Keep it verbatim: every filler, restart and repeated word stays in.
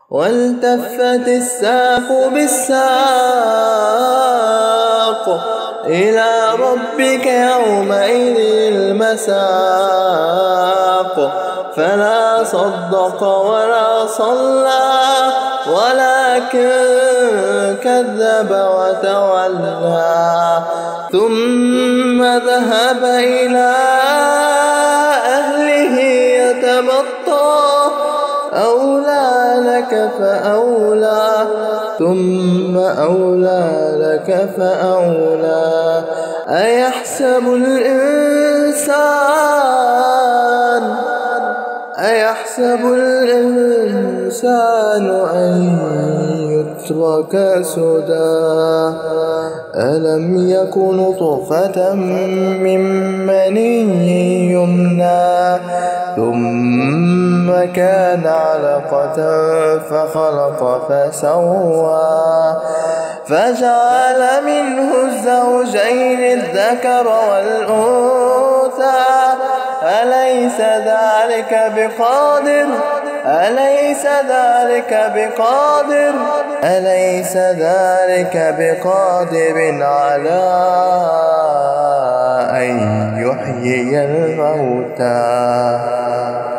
والتفت الساق بالساق إلى ربك يومئذ المساق فلا صدق ولا صلى ولكن كذب وتولى ثم ذهب إلى أهله يتمطى أولى لك فأولى ثم أولى لك فأولى أيحسب الإنسان أيحسب الإنسان أن يترك سدى ألم يك نطفة من مني يمنى ثم كان علقة فخلق فسوى فجعل منه الزوجين الذكر والأنثى أليس ذلك بقادر أليس ذلك بقادر أليس ذلك بقادر على أن يحيي الموتى.